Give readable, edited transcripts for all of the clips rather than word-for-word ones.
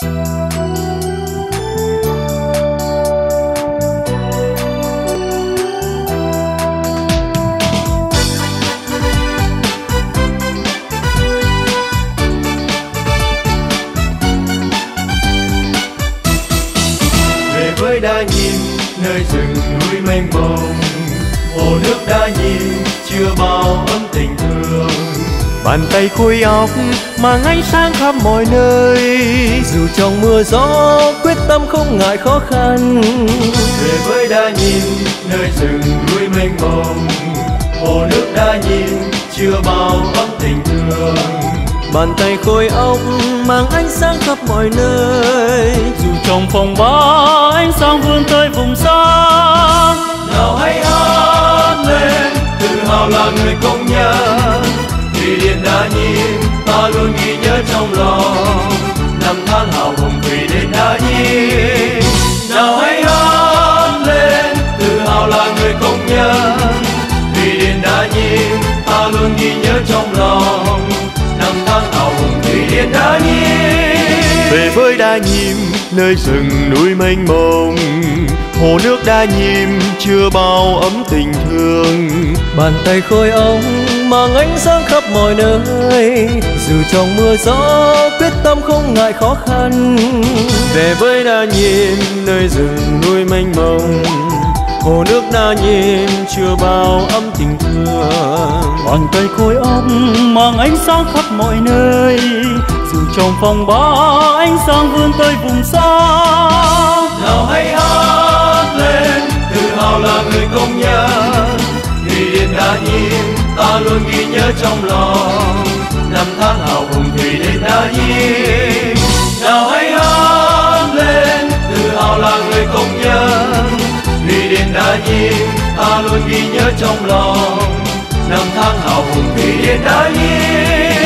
Với đa nhìn nơi rừng núi mênh mông, hồ nước đa nhìn chưa bao ấm tình thương. Bàn tay khối óc mang ánh sáng khắp mọi nơi, dù trong mưa gió quyết tâm không ngại khó khăn. Về với đa nhìn nơi rừng núi mênh mông, hồ nước đa nhìn chưa bao ấm tình thương. Bàn tay khối óc mang ánh sáng khắp mọi nơi, dù trong phòng ba ánh sáng vươn tới vùng xa. Nào hãy hát lên tự hào là người công nhân, thủy điện đa nhìn ta luôn ghi nhớ trong lòng. Năm tháng hào hùng thủy điện đa nhìn. Nào hãy hát lên tự hào là người công nhân, thủy điện đa nhìn ta luôn ghi nhớ trong lòng. Năm tháng hào hùng thủy điện đa nhìn. Về với đa nhiêm nơi rừng núi mênh mông, hồ nước đa nhiêm chưa bao ấm tình thương. Bàn tay khối óc mang ánh sáng khắp mọi nơi, dù trong mưa gió quyết tâm không ngại khó khăn. Về với đa nhiêm nơi rừng núi mênh mông, hồ nước đa nhiêm chưa bao ấm tình thương. Bàn tay khối óc mang ánh sáng khắp mọi nơi, dù trong phòng ba ánh sáng vươn tới vùng xa. Nào hãy hát lên tự hào là người công nhân, thủy điện đa nhìn ta luôn ghi nhớ trong lòng. Năm tháng hào hùng thủy điện đa nhìn. Nào hãy hát lên tự hào là người công nhân, thủy điện đa nhìn ta luôn ghi nhớ trong lòng. Năm tháng hào hùng thủy điện đa nhìn.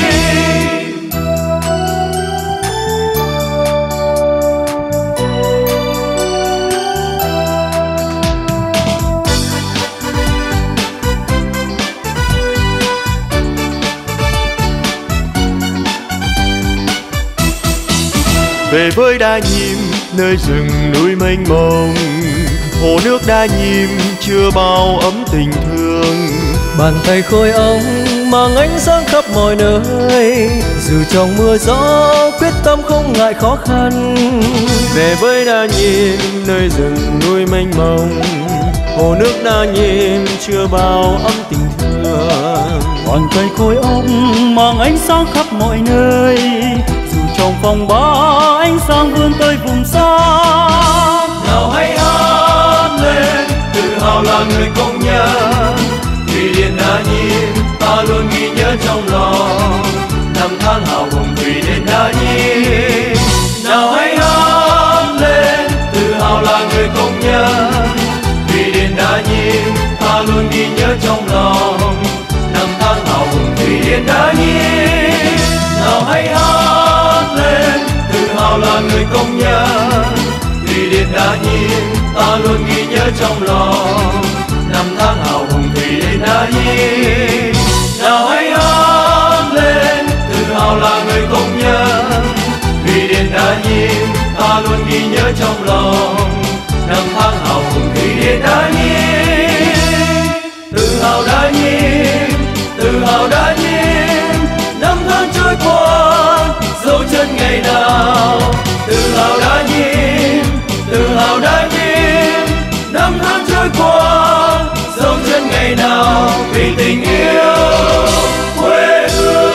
Về với đa nhiêm nơi rừng núi mênh mông, hồ nước đa nhiêm chưa bao ấm tình thương. Bàn tay khối óc mang ánh sáng khắp mọi nơi, dù trong mưa gió quyết tâm không ngại khó khăn. Về với đa nhiêm nơi rừng núi mênh mông, hồ nước đa nhiêm chưa bao ấm tình thương. Bàn tay khối óc mang ánh sáng khắp mọi nơi, dù trong phòng ba ánh sáng vươn tới vùng xa. Nào hãy hát lên tự hào là người công nhân, thủy điện đa nhìn ta luôn ghi nhớ trong lòng. Năm tháng hào hùng thủy điện đa nhìn. Nào hãy hát lên tự hào là người công nhân, thủy điện đa nhìn ta luôn ghi nhớ trong lòng. Năm tháng hào hùng thủy điện đa nhìn. Nào hãy hát lên tự hào là người công nhân, thủy điện đa nhìn ta luôn ghi nhớ trong lòng. Năm tháng hào hùng thủy điện đa nhìn. Nào hãy hát lên tự hào là người công nhân, thủy điện đa nhìn ta luôn ghi nhớ trong lòng. Năm tháng hào hùng thủy điện đa nhìn. Tự hào đa nhìn, tự hào đa nhìn. Năm tháng trôi qua dấu chân ngày nào. Tự hào đa nhìn, tự hào đa nhìn. Năm tháng trôi qua dấu chân ngày nào, vì tình yêu quê hương.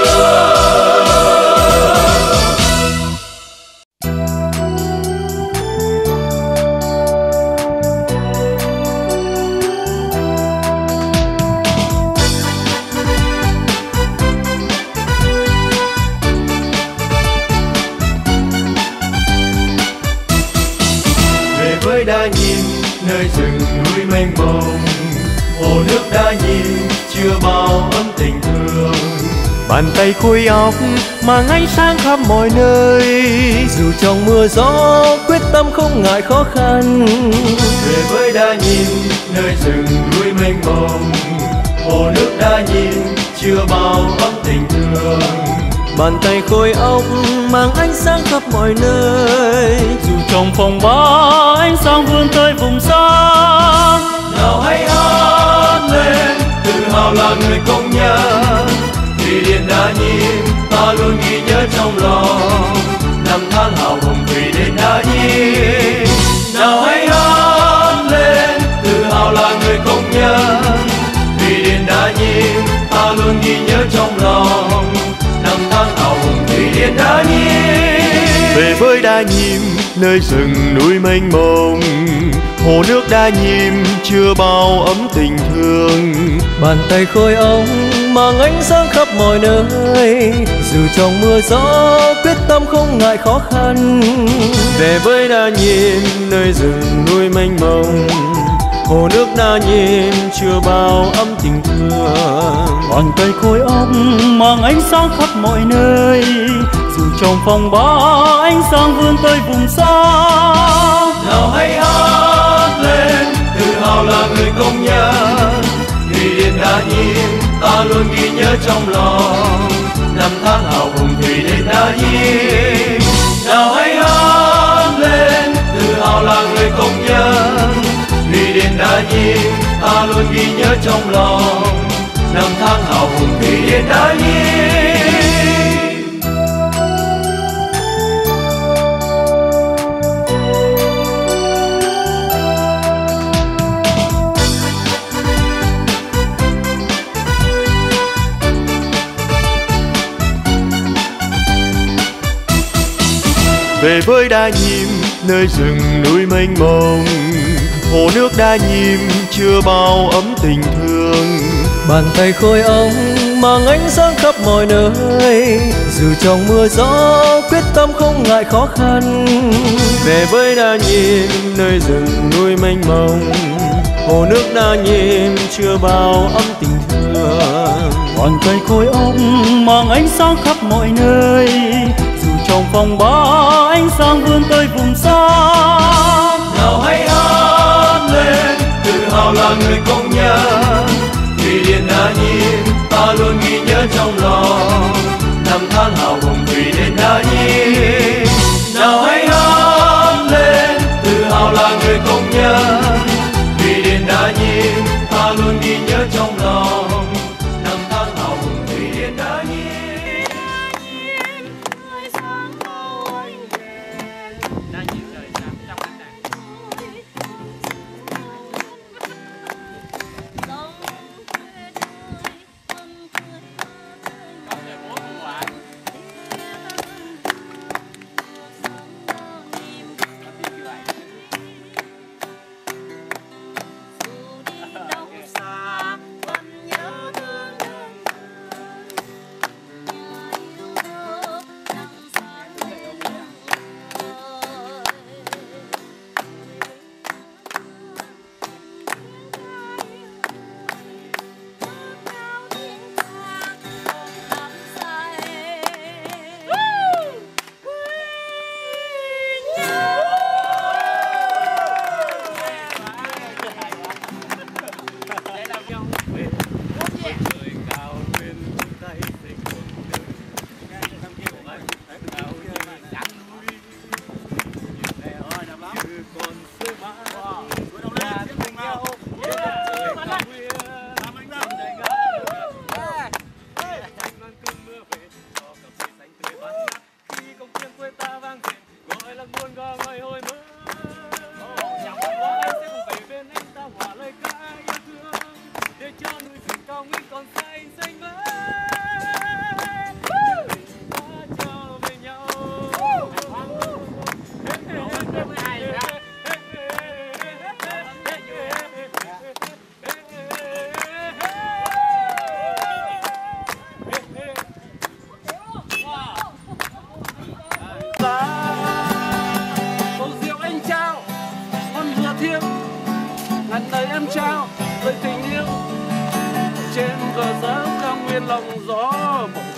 Về với đa nhìn nơi rừng núi mênh mông, hồ nước đa nhìn chưa bao ấm tình thương. Bàn tay khối óc mang ánh sáng khắp mọi nơi, dù trong mưa gió quyết tâm không ngại khó khăn. Về với đa nhìn nơi rừng núi mênh mông, hồ nước đa nhìn chưa bao ấm tình thương. Bàn tay khối óc mang ánh sáng khắp mọi nơi. Dù trong phòng ba ánh sáng vươn tới vùng xa. Nào hãy hát lên, tự hào là người công nhân. Thủy Điện Đa Nhiêm ta luôn ghi nhớ trong lòng. Năm tháng hào hùng Thủy Điện Đa Nhiêm. Nào hãy hát lên, tự hào là người công nhân. Thủy Điện Đa Nhiêm ta luôn ghi nhớ trong lòng. Năm tháng hào hùng Thủy Điện Đa Nhiêm. Về với Đa Nhiêm, nơi rừng núi mênh mông, hồ nước Đa Nhiêm chưa bao ấm tình thương. Bàn tay khối óc mang ánh sáng khắp mọi nơi. Dù trong mưa gió quyết tâm không ngại khó khăn. Về với Đa Nhiêm, nơi rừng núi mênh mông, hồ nước Đa Nhiêm chưa bao ấm tình thương. Bàn tay khối óc mang ánh sáng khắp mọi nơi. Dù trong phòng ba ánh sáng vươn tới vùng xa. Nào hãy hát lên, tự hào là người công nhân. Thủy Điện Đa Nhiêm ta luôn ghi nhớ trong lòng. Năm tháng hào hùng Thủy Điện Đa Nhiêm. Nào hãy hát lên, tự hào là người công nhân. Thủy Điện Đa Nhiêm ta luôn ghi nhớ trong lòng. Năm tháng hào hùng Thủy Điện Đa Nhiêm. Về với Đa Nhiêm, nơi rừng núi mênh mông, hồ nước Đa Nhiêm chưa bao ấm tình thương. Bàn tay khối óc mang ánh sáng khắp mọi nơi. Dù trong mưa gió quyết tâm không ngại khó khăn. Về với Đa Nhiêm, nơi rừng núi mênh mông, hồ nước Đa Nhiêm chưa bao ấm tình thương. Bàn tay khối óc mang ánh sáng khắp mọi nơi. Dù trong phòng ba ánh sáng vươn tới vùng xa. Nào hãy hát lên, tự hào là người công nhân. Thủy Điện Đa Nhiêm ta luôn ghi nhớ trong lòng. Năm tháng hào hùng Thủy Điện Đa Nhiêm. Nào hãy hát lên, tự hào là người công nhân. Thủy Điện Đa Nhiêm ta luôn ghi nhớ trong lòng. Năm tháng hào hùng Thủy Điện Đa Nhiêm. ngàn lời em trao lời tình yêu trên bờ giá cao nguyên lòng gió.